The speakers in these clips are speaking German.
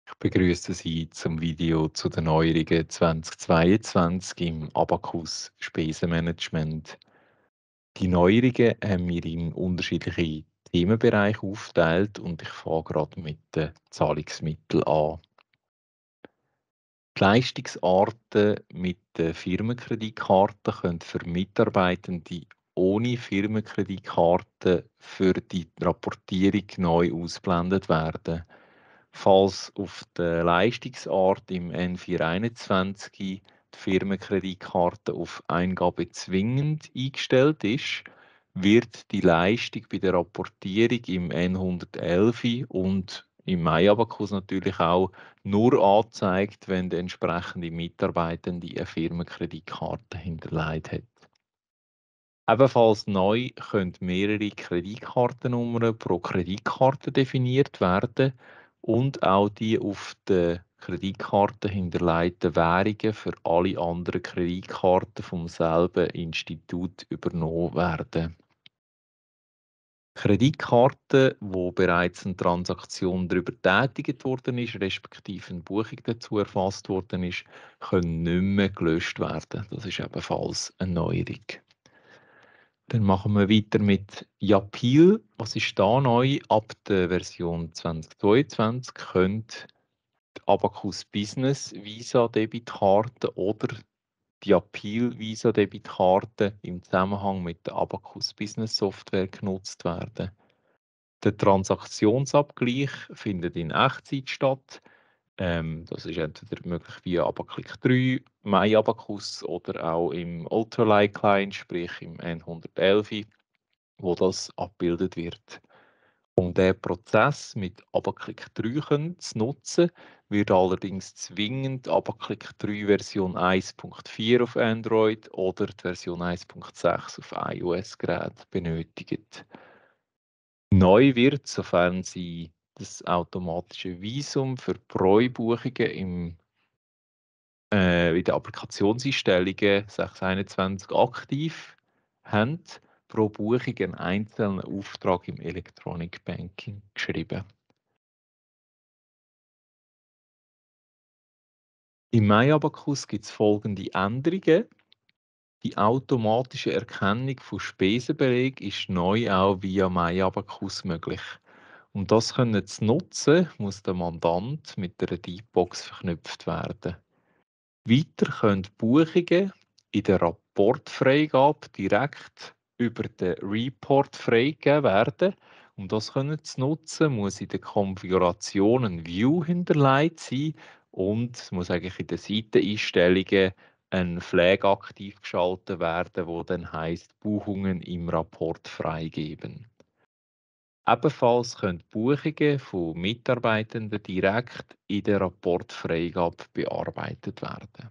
Ich begrüße Sie zum Video zu den Neuerungen 2022 im Abacus Spesenmanagement. Die Neuerungen haben wir in unterschiedliche Themenbereiche aufgeteilt und ich fange gerade mit den Zahlungsmitteln an. Die Leistungsarten mit den Firmenkreditkarten können für Mitarbeitende ohne Firmenkreditkarte für die Rapportierung neu ausgeblendet werden. Falls auf der Leistungsart im N421 die Firmenkreditkarte auf Eingabe zwingend eingestellt ist, wird die Leistung bei der Rapportierung im N111 und im MyAbacus natürlich auch nur angezeigt, wenn der entsprechende Mitarbeitende eine Firmenkreditkarte hinterlegt hat. Ebenfalls neu können mehrere Kreditkartennummern pro Kreditkarte definiert werden und auch die auf der Kreditkarte hinterlegten Währungen für alle anderen Kreditkarten vom selben Institut übernommen werden. Kreditkarten, wo bereits eine Transaktion darüber getätigt worden ist, respektive eine Buchung dazu erfasst worden ist, können nicht mehr gelöscht werden. Das ist ebenfalls eine Neuerung. Dann machen wir weiter mit Yapil. Was ist da neu? Ab der Version 2022 könnt die Abacus Business Visa Debitkarte oder die Yapil Visa Debitkarte im Zusammenhang mit der Abacus Business Software genutzt werden. Der Transaktionsabgleich findet in Echtzeit statt. Das ist entweder möglich via Abaclick 3, MyAbacus oder auch im Ultralight Client, sprich im N111, wo das abgebildet wird. Um diesen Prozess mit Abaclick 3 zu nutzen, wird allerdings zwingend Abaclick 3 Version 1.4 auf Android oder die Version 1.6 auf iOS-Geräten benötigt. Neu wird, sofern Sie das automatische Visum für Treubuchungen in den Applikationseinstellungen 621 aktiv haben, pro Buchung einen einzelnen Auftrag im Electronic Banking geschrieben. Im MyAbacus gibt es folgende Änderungen. Die automatische Erkennung von Spesenbeleg ist neu auch via MyAbacus möglich. Um das zu nutzen, muss der Mandant mit einer Deepbox verknüpft werden. Weiter können Buchungen in der Rapportfreigabe direkt über den Report freigegeben werden. Um das zu nutzen, muss in der Konfiguration ein View hinterlegt sein und es muss eigentlich in den Seiteneinstellungen ein Flag aktiv geschaltet werden, wo dann heißt Buchungen im Rapport freigeben. Ebenfalls können Buchungen von Mitarbeitenden direkt in der Rapportfreigabe bearbeitet werden.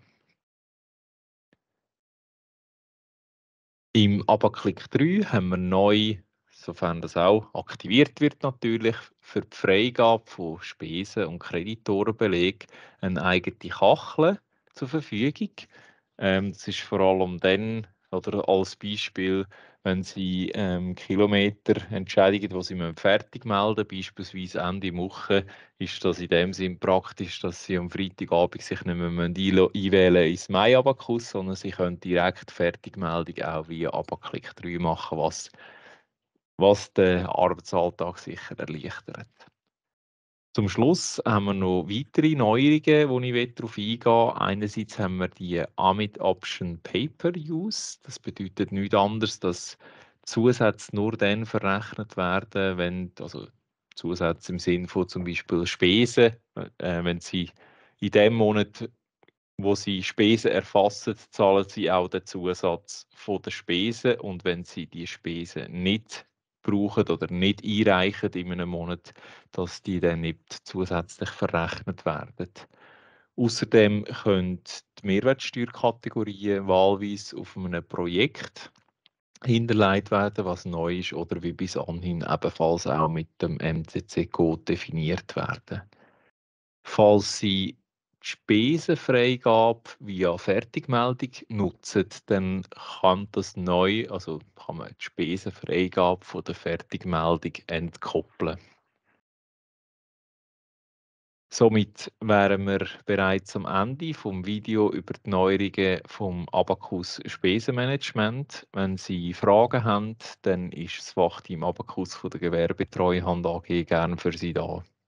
Im Abaclick 3 haben wir neu, sofern das auch aktiviert wird natürlich, für die Freigabe von Spesen- und Kreditorenbeleg eine eigene Kachel zur Verfügung. Das ist vor allem dann, oder als Beispiel, wenn Sie Kilometer entschädigen, die Sie fertig melden müssen, beispielsweise Ende Woche, ist das in dem Sinn praktisch, dass Sie am Freitagabend sich nicht mehr einwählen ins MyAbacus, sondern Sie können direkt Fertigmeldung auch via Abaclick 3 machen, was den Arbeitsalltag sicher erleichtert. Zum Schluss haben wir noch weitere Neuerungen, wo ich darauf eingehen will. Einerseits haben wir die Amit Option Paper Use. Das bedeutet nichts anderes, dass Zusätze nur dann verrechnet werden, wenn, also Zusätze im Sinne von zum Beispiel Spesen, wenn Sie in dem Monat, wo Sie Spesen erfassen, zahlen Sie auch den Zusatz von der Spesen. Und wenn Sie die Spesen nicht brauchen oder nicht einreichen in einem Monat, dass die dann nicht zusätzlich verrechnet werden. Außerdem können die Mehrwertsteuerkategorien wahlweise auf einem Projekt hinterlegt werden, was neu ist, oder wie bis anhin ebenfalls auch mit dem MCC-Code definiert werden. Falls Sie die Spesenfreigabe via Fertigmeldung nutzen, dann kann das neu, also kann man die Spesenfreigabe von der Fertigmeldung entkoppeln. Somit wären wir bereits am Ende vom Video über die Neuerungen vom Abacus Spesenmanagement. Wenn Sie Fragen haben, dann ist das Fachteam Abacus von der Gewerbetreuhand AG gerne für Sie da.